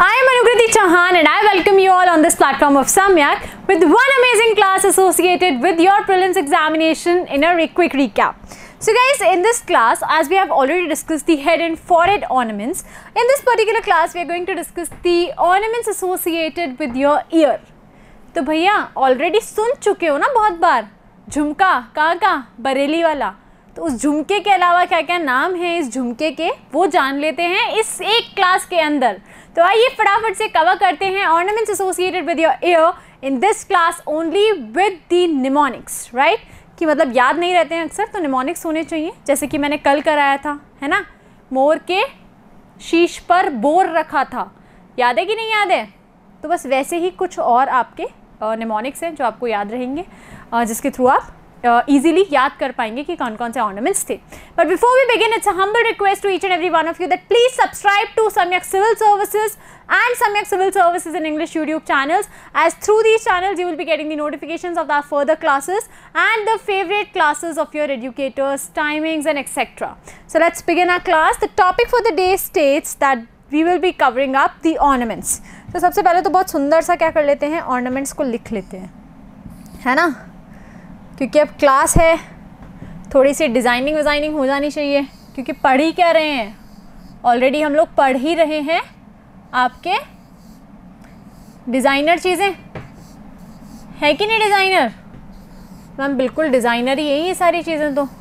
I am Anukriti Chauhan and I welcome you all on this platform of Samyak with one amazing class associated with your prelims examination in a quick recap. So guys, in this class, as we have already discussed the head and forehead ornaments, in this particular class we are going to discuss the ornaments associated with your ear. तो भैया already सुन चुके हो ना बहुत बार, झुमका कहाँ बरेली वाला, तो उस झुमके के अलावा क्या क्या नाम है इस झुमके के वो जान लेते हैं इस एक क्लास के अंदर। तो आइए फटाफट से कवर करते हैं ornaments associated with your ear in this class only with the mnemonics, right? कि मतलब याद नहीं रहते हैं अक्सर, तो निमोनिक्स होने चाहिए, जैसे कि मैंने कल कराया था, है ना? मोर के शीश पर बोर रखा था, याद है कि नहीं याद है? तो बस वैसे ही कुछ और आपके निमोनिक्स हैं जो आपको याद रहेंगे, जिसके थ्रू आप easily याद कर पाएंगे कि कौन कौन से ornaments थे. But before we begin, it's a humble request to each and every one of you that please subscribe to Samyak Civil Services and Samyak Civil Services in English YouTube channels, as through these channels you will be getting the notifications of our further classes and the favorite classes of your educators, timings and etc. So let's begin our class. The topic for the day states that we will be covering up the ornaments. तो सबसे पहले तो बहुत सुंदर सा क्या कर लेते हैं, ornaments को लिख लेते हैं, है ना? क्योंकि अब क्लास है, थोड़ी सी डिज़ाइनिंग हो जानी चाहिए, क्योंकि पढ़ ही क्या रहे हैं, ऑलरेडी हम लोग पढ़ ही रहे हैं आपके डिज़ाइनर चीज़ें, है कि नहीं डिज़ाइनर? मैम बिल्कुल डिज़ाइनर ही है ये सारी चीज़ें। तो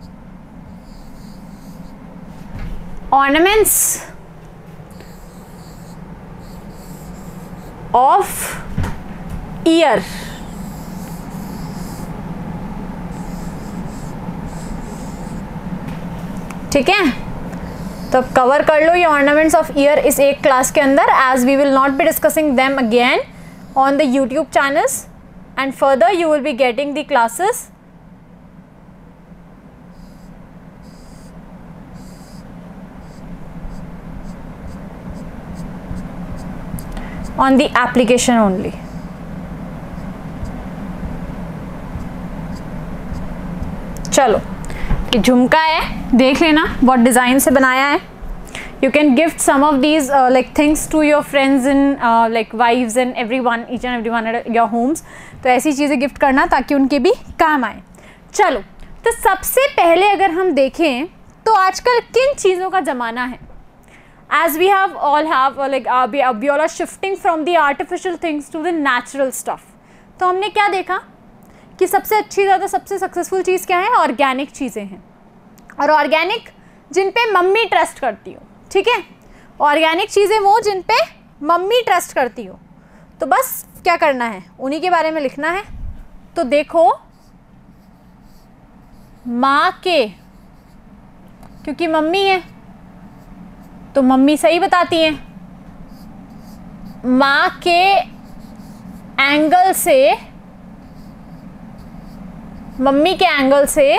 ऑर्नामेंट्स ऑफ ईयर, ठीक है? तो कवर कर लो ये ऑर्नामेंट्स ऑफ ईयर इस एक क्लास के अंदर, as we will not be discussing them again on the YouTube channels and further you will be getting the classes on the application only. चलो, ये झुमका है, देख लेना बहुत डिज़ाइन से बनाया है. You can gift some of these like things to your friends and like wives and everyone, each and everyone at your homes. तो ऐसी चीज़ें गिफ्ट करना ताकि उनके भी काम आए. चलो, तो सबसे पहले अगर हम देखें तो आजकल किन चीज़ों का ज़माना है? As we have all we all are shifting from the artificial things to the natural stuff. तो हमने क्या देखा कि सबसे अच्छी ज़्यादा सबसे सक्सेसफुल चीज़ क्या है? ऑर्गेनिक चीज़ें हैं, और ऑर्गेनिक जिन पे मम्मी ट्रस्ट करती हो, ठीक है? ऑर्गेनिक चीज़ें वो जिन पे मम्मी ट्रस्ट करती हो, तो बस क्या करना है, उन्हीं के बारे में लिखना है. तो देखो, माँ के, क्योंकि मम्मी है तो मम्मी सही बताती हैं, माँ के एंगल से, मम्मी के एंगल से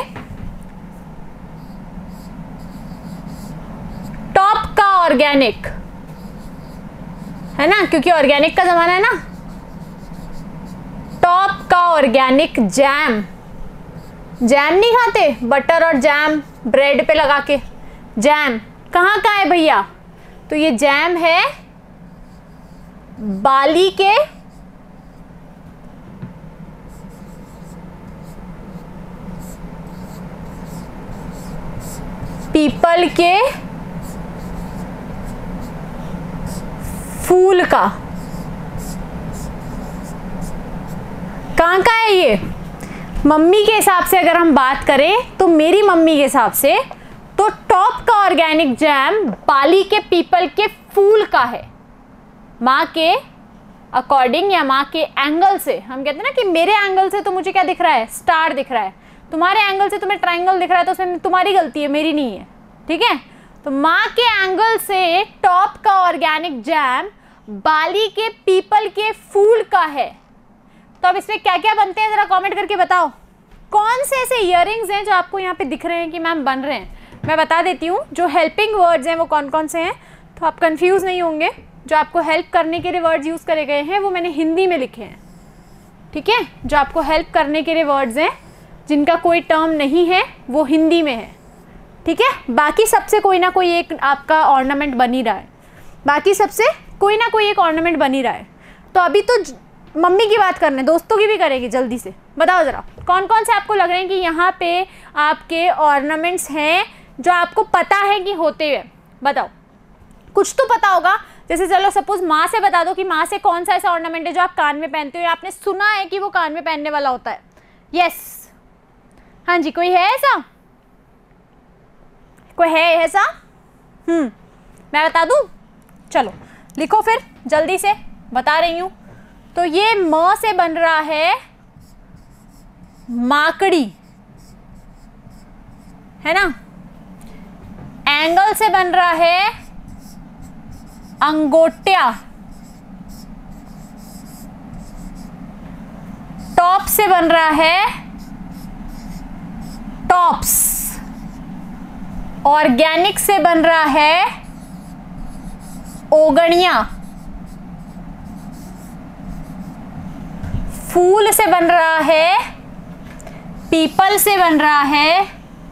टॉप का ऑर्गेनिक है ना, क्योंकि ऑर्गेनिक का ज़माना है ना. टॉप का ऑर्गेनिक जैम, जैम नहीं खाते, बटर और जैम ब्रेड पे लगा के, जैम कहाँ है भैया? तो ये जैम है बाली के पीपल के फूल का. कहाँ का है ये? मम्मी के हिसाब से अगर हम बात करें तो मेरी मम्मी के हिसाब से तो टॉप का ऑर्गेनिक जैम बाली के पीपल के फूल का है. माँ के अकॉर्डिंग या माँ के एंगल से, हम कहते हैं ना कि मेरे एंगल से तो मुझे क्या दिख रहा है? स्टार दिख रहा है. तुम्हारे एंगल से तुम्हें ट्रायंगल दिख रहा है, तो उसमें तुम्हारी गलती है, मेरी नहीं है, ठीक है? तो माँ के एंगल से टॉप का ऑर्गेनिक जैम बाली के पीपल के फूल का है. तो अब इसमें क्या क्या बनते हैं, ज़रा कमेंट करके बताओ. कौन से ऐसे इयररिंग्स हैं जो आपको यहाँ पे दिख रहे हैं कि मैम बन रहे हैं? मैं बता देती हूँ, जो हेल्पिंग वर्ड्स हैं वो कौन कौन से हैं, तो आप कंफ्यूज नहीं होंगे. जो आपको हेल्प करने के लिए वर्ड्स यूज़ करे गए हैं वो मैंने हिंदी में लिखे हैं, ठीक है? जो आपको हेल्प करने के लिए वर्ड्स हैं जिनका कोई टर्म नहीं है वो हिंदी में है, ठीक है। बाकी सबसे कोई ना कोई एक आपका ऑर्नामेंट बन ही रहा है, बाकी सबसे कोई ना कोई एक ऑर्नामेंट बन ही रहा है। तो अभी तो मम्मी की बात करने, दोस्तों की भी करेंगे जल्दी से। बताओ ज़रा कौन कौन से आपको लग रहे हैं कि यहाँ पे आपके ऑर्नामेंट्स हैं जो आपको पता है कि होते हुए। बताओ, कुछ तो पता होगा। जैसे चलो सपोज माँ से बता दो कि माँ से कौन सा ऐसा ऑर्नामेंट है जो आप कान में पहनते हो या आपने सुना है कि वो कान में पहनने वाला होता है। यस, हाँ जी, कोई है ऐसा? कोई है ऐसा? मैं बता दूं? चलो लिखो फिर जल्दी से, बता रही हूं। तो ये म से बन रहा है माकड़ी, है ना। एंगल से बन रहा है अंगोटिया। टॉप से बन रहा है टॉप्स। ऑर्गेनिक से बन रहा है ओगणिया। फूल से बन रहा है पीपल से बन रहा है,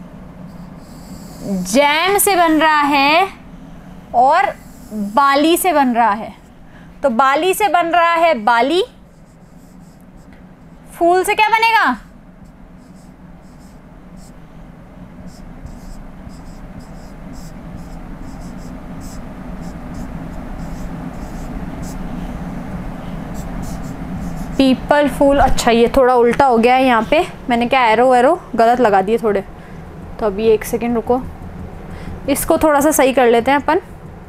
जैम से बन रहा है और बाली से बन रहा है। तो बाली से बन रहा है बाली। फूल से क्या बनेगा? पीपल फूल। अच्छा ये थोड़ा उल्टा हो गया है यहाँ पे, मैंने क्या एरो गलत लगा दिए थोड़े। तो अभी एक सेकेंड रुको, इसको थोड़ा सा सही कर लेते हैं अपन।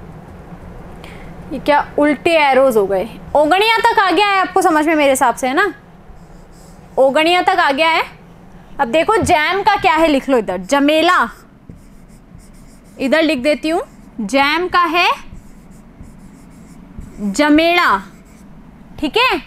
ये क्या उल्टे एरोज हो गए। ओगणिया तक आ गया है आपको समझ में मेरे हिसाब से, है ना। ओगणिया तक आ गया है। अब देखो जैम का क्या है, लिख लो इधर। जमेला, इधर लिख देती हूँ। जैम का है जमेला, ठीक है।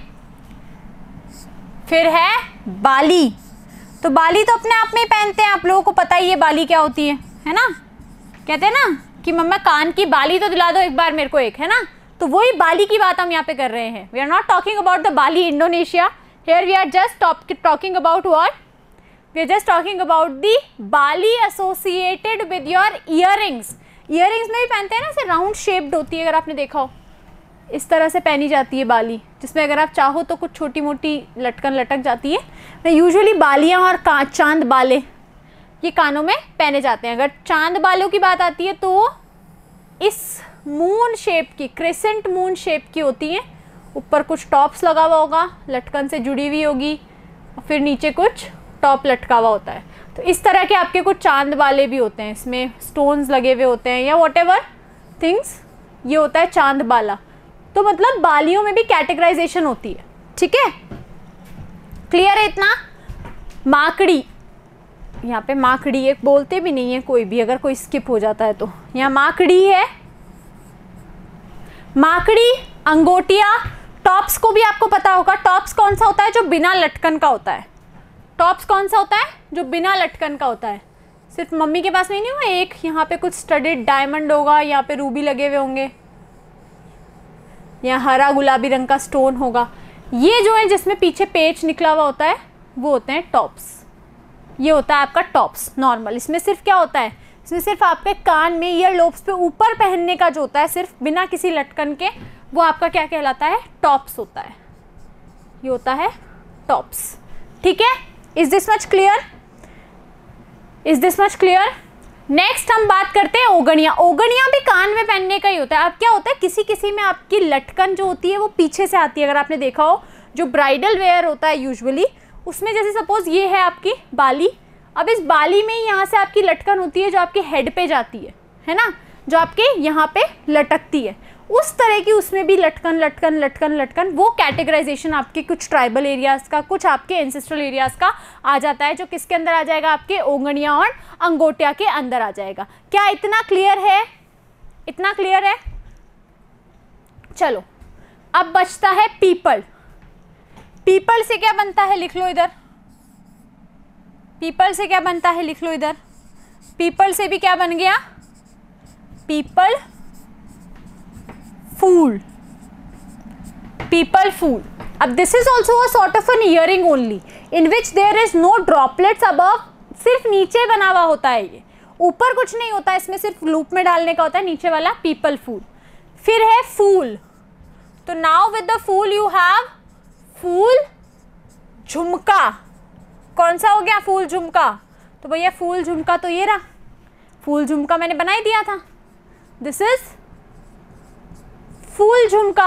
फिर है बाली। तो बाली तो अपने आप में ही पहनते हैं, आप लोगों को पता ही है बाली क्या होती है ना। कहते हैं ना कि मम्मा कान की बाली तो दिला दो एक बार मेरे को एक, है ना। तो वही बाली की बात हम यहाँ पे कर रहे हैं। We are not talking about the Bali Indonesia, here we are just talking about what, we are just talking about the bali associated with your earrings. Earrings में भी पहनते हैं ना, ऐसे राउंड शेप्ड होती है, अगर आपने देखा हो इस तरह से पहनी जाती है बाली, जिसमें अगर आप चाहो तो कुछ छोटी मोटी लटकन लटक जाती है। यूजुअली बालियाँ और चांद बाले ये कानों में पहने जाते हैं। अगर चांद बालों की बात आती है तो इस मून शेप की, क्रेसेंट मून शेप की होती हैं। ऊपर कुछ टॉप्स लगा हुआ होगा, लटकन से जुड़ी हुई होगी, और फिर नीचे कुछ टॉप लटका हुआ होता है। तो इस तरह के आपके कुछ चांद बाले भी होते हैं, इसमें स्टोन्स लगे हुए होते हैं या व्हाटएवर थिंग्स, ये होता है चांद बाला। तो मतलब बालियों में भी कैटेगराइजेशन होती है, ठीक है। क्लियर है इतना। माकड़ी, यहाँ पे माकड़ी एक बोलते भी नहीं है कोई भी, अगर कोई स्किप हो जाता है तो। यहाँ माकड़ी है, माकड़ी, अंगोटिया। टॉप्स को भी आपको पता होगा। टॉप्स कौन सा होता है? जो बिना लटकन का होता है। टॉप्स कौन सा होता है? जो बिना लटकन का होता है। सिर्फ मम्मी के पास नहीं हुआ एक, यहाँ पे कुछ स्टडेड डायमंड होगा, यहाँ पे रूबी लगे हुए होंगे, यहाँ हरा गुलाबी रंग का स्टोन होगा। ये जो है जिसमें पीछे पेच निकला हुआ होता है वो होते हैं टॉप्स। ये होता है आपका टॉप्स नॉर्मल। इसमें सिर्फ क्या होता है, इसमें सिर्फ आपके कान में ईयर लोब्स पे ऊपर पहनने का जो होता है, सिर्फ बिना किसी लटकन के, वो आपका क्या कहलाता है? टॉप्स होता है। ये होता है टॉप्स, ठीक है। Is this much clear? Is this much clear? Next हम बात करते हैं ओगणिया। ओगणिया भी कान में पहनने का ही होता है। अब क्या होता है, किसी किसी में आपकी लटकन जो होती है वो पीछे से आती है। अगर आपने देखा हो जो ब्राइडल वेयर होता है यूजुअली, उसमें जैसे सपोज ये है आपकी बाली। अब इस बाली में यहाँ से आपकी लटकन होती है जो आपके हेड पे जाती है ना, जो आपके यहाँ पे लटकती है। उस तरह की उसमें भी लटकन लटकन लटकन लटकन, वो कैटेगराइजेशन आपके कुछ ट्राइबल एरियाज़ का, कुछ आपके एंसेस्ट्रल एरियाज़ का आ जाता है, जो किसके अंदर आ जाएगा? आपके ओंगनिया और अंगोटिया के अंदर आ जाएगा। क्या इतना क्लियर है? इतना क्लियर है? चलो अब बचता है पीपल। पीपल से क्या बनता है? लिख लो इधर। पीपल से क्या बनता है? लिख लो इधर। पीपल से भी क्या बन गया? पीपल फूल। पीपल फूल। अब this is also a sort of an earring only in which there is no droplets above. सिर्फ नीचे बना हुआ होता है, ये ऊपर कुछ नहीं होता है, इसमें सिर्फ लूप में डालने का होता है नीचे वाला। पीपल फूल। फिर है फूल। Now with the phool you have phool jhumka. कौन सा हो गया? फूल झुमका। तो भैया फूल झुमका तो ये रहा, फूल झुमका मैंने बना ही दिया था। दिस इज फूल झुमका।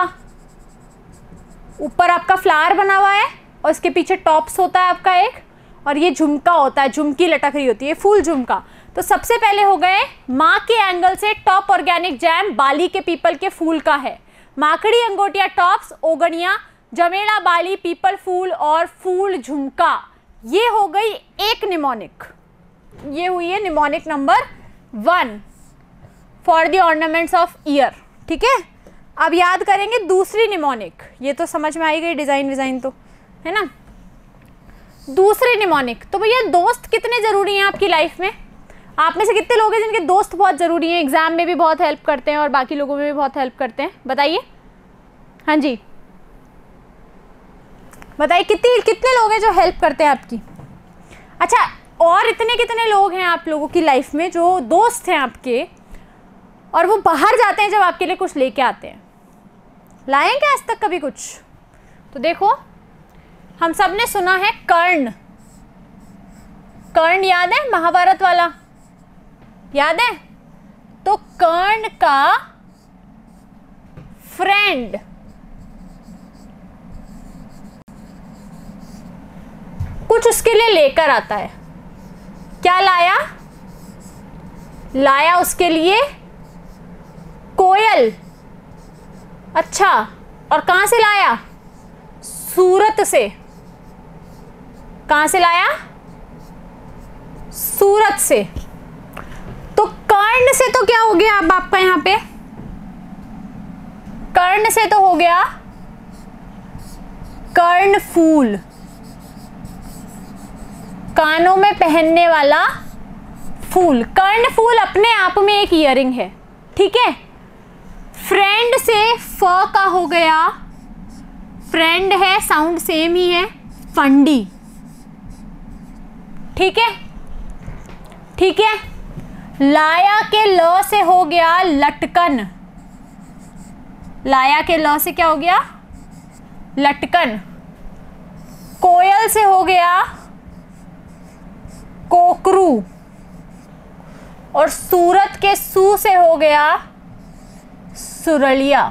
ऊपर आपका फ्लावर बना हुआ है और इसके पीछे टॉप्स होता है आपका एक, और ये झुमका होता है, झुमकी लटक रही होती है, फूल झुमका। तो सबसे पहले हो गए माँ के एंगल से टॉप ऑर्गेनिक जैम बाली के पीपल के फूल का है। माकड़ी अंगोटिया टॉप्स, ओगनिया, जमेला, बाली, पीपल फूल और फूल झुमका। ये हो गई एक निमोनिक। ये हुई है mnemonic number 1 for the ornaments of ear. ठीक है, अब याद करेंगे दूसरी निमोनिक। ये तो समझ में आई गई डिजाइन विजाइन तो, है ना। दूसरी निमोनिक, तो भैया दोस्त कितने जरूरी हैं आपकी लाइफ में? आप में से कितने लोग हैं जिनके दोस्त बहुत ज़रूरी हैं, एग्जाम में भी बहुत हेल्प करते हैं और बाकी लोगों में भी बहुत हेल्प करते हैं? बताइए। हाँ जी बताइए, कितने लोग हैं जो हेल्प करते हैं आपकी? अच्छा, और इतने कितने लोग हैं आप लोगों की लाइफ में जो दोस्त हैं आपके और वो बाहर जाते हैं जब आपके लिए कुछ लेके आते हैं? लाए क्या आज तक कभी कुछ? तो देखो, हम सब ने सुना है कर्ण। कर्ण याद है, महाभारत वाला याद है? तो कर्ण का फ्रेंड कुछ उसके लिए लेकर आता है। क्या लाया? लाया उसके लिए कोयल। अच्छा, और कहां से लाया? सूरत से। कहां से लाया? सूरत से। तो कर्ण से तो क्या हो गया अब आपका यहां पे? कर्ण से तो हो गया कर्ण फूल, कानों में पहनने वाला फूल। कर्ण फूल अपने आप में एक ईयरिंग है। ठीक है, फ्रेंड से फ का हो गया, फ्रेंड है, साउंड सेम ही है, फंडी। ठीक है, ठीक है। लाया के ल से हो गया लटकन। लाया के ल से क्या हो गया? लटकन। कोयल से हो गया कोकरू, और सूरत के सू से हो गया सुरलिया।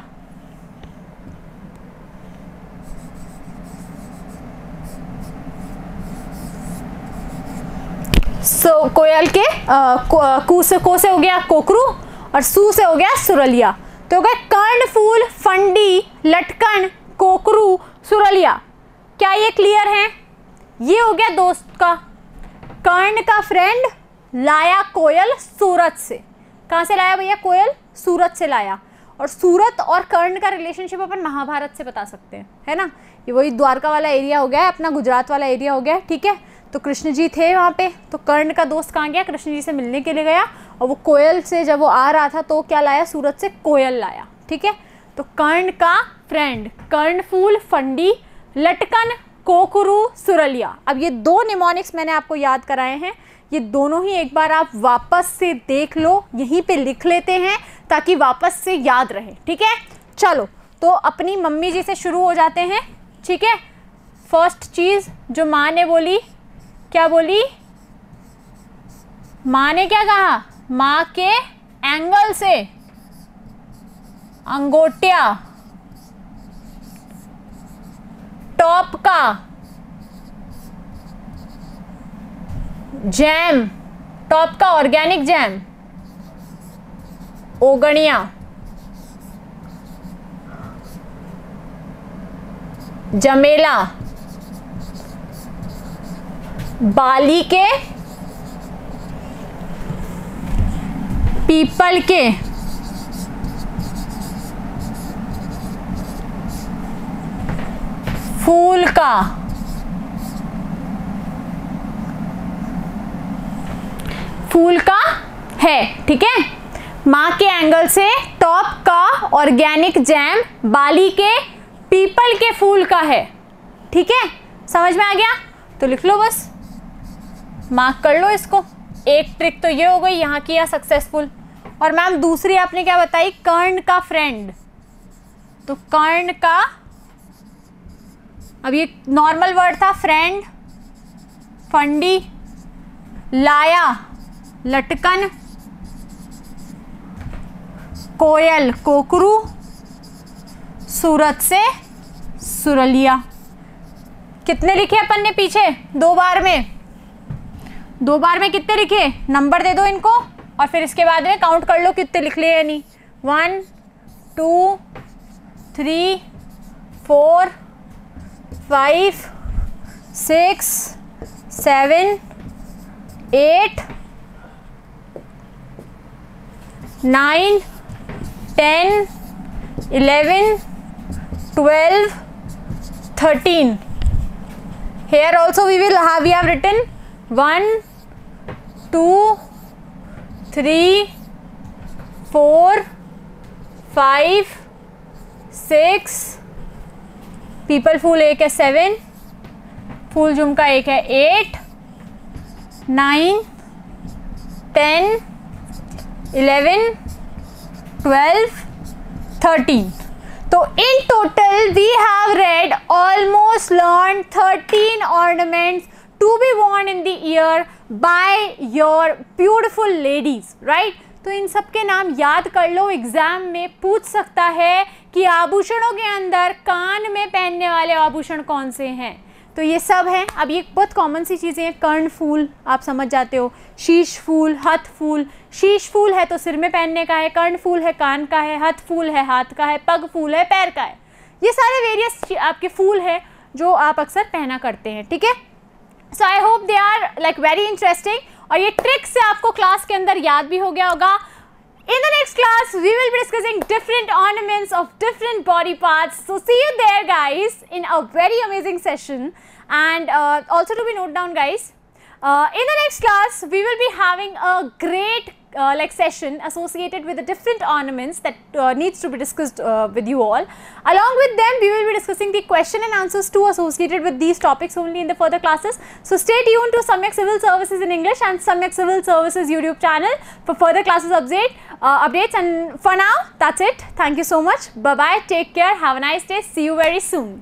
कोयल के को से हो गया कोकरू और सू से हो गया सुरलिया। तो हो गया कर्ण फूल, फंडी, लटकन, कोकरू, सुरलिया। क्या ये क्लियर है? ये हो गया दोस्त का। कर्ण का फ्रेंड लाया कोयल सूरत से। कहां से लाया भैया? कोयल सूरत से लाया। और सूरत और कर्ण का रिलेशनशिप अपन महाभारत से बता सकते हैं, है ना। ये वही द्वारका वाला एरिया हो गया, अपना गुजरात वाला एरिया हो गया। ठीक है, तो कृष्ण जी थे वहाँ पे, तो कर्ण का दोस्त कहाँ गया? कृष्ण जी से मिलने के लिए गया, और वो कोयल से जब वो आ रहा था तो क्या लाया? सूरत से कोयल लाया। ठीक है, तो कर्ण का फ्रेंड कर्ण फूल, फंडी, लटकन, कोकरू, सुरलिया। अब ये दो निमोनिक्स मैंने आपको याद कराए हैं, ये दोनों ही एक बार आप वापस से देख लो, यहीं पे लिख लेते हैं ताकि वापस से याद रहे। ठीक है, चलो तो अपनी मम्मी जी से शुरू हो जाते हैं। ठीक है, फर्स्ट चीज जो माँ ने बोली, क्या बोली? माँ ने क्या कहा? माँ के एंगल से अंगोटिया, टॉप का जैम, टॉप का ऑर्गेनिक जैम, ओगनिया, जमेला, बाली के, पीपल के, फूल का, फूल का है। ठीक है, माँ के एंगल से टॉप का ऑर्गेनिक जैम, बाली के, पीपल के फूल का है। ठीक है, समझ में आ गया? तो लिख लो, बस मार्क कर लो इसको। एक ट्रिक तो ये हो गई, यहाँ किया सक्सेसफुल। और मैम दूसरी आपने क्या बताई? कर्ण का फ्रेंड। तो कर्ण का, अब ये नॉर्मल वर्ड था फ्रेंड, फंडी, लाया लटकन, कोयल कोकरू, सूरत से सुरलिया। कितने लिखे अपन ने पीछे? 2 बार में। 2 बार में कितने लिखे? नंबर दे दो इनको और फिर इसके बाद में काउंट कर लो कितने लिख लिए या नहीं। 1 2 3 4 5 6 7 8 9 10 11 12 13. Here also we have written 1 2 3 4 5 6, पीपल फूल एक है 7, फूल झुमका एक है 8 9 10 11 12 13. तो in total we have read almost learned 13 ornaments to be worn in the ear by your beautiful ladies, right? तो इन सब के नाम याद कर लो, एग्जाम में पूछ सकता है कि आभूषणों के अंदर कान में पहनने वाले आभूषण कौन से हैं। तो ये सब हैं। अब ये बहुत कॉमन सी चीज़ें हैं। कर्ण फूल आप समझ जाते हो, शीश फूल, हथ फूल। शीश फूल है तो सिर में पहनने का है, कर्ण फूल है कान का है, हथ फूल है हाथ का है, पग फूल है पैर का है। ये सारे वेरियस आपके फूल हैं जो आप अक्सर पहना करते हैं, ठीक है। So I hope they are like very interesting और ये ट्रिक से आपको क्लास के अंदर याद भी हो गया होगा। In the next class, we will be discussing different ornaments of different body parts. So see you there, guys, in a very amazing session. And also to be note down, guys, in the next class, we will be having a great like session associated with the different ornaments that needs to be discussed with you all. Along with them, we will be discussing the question and answers too associated with these topics only in the further classes. So stay tuned to Samyak Civil Services in English and Samyak Civil Services YouTube channel for further classes updates. And for now, that's it. Thank you so much. Bye bye. Take care. Have a nice day. See you very soon.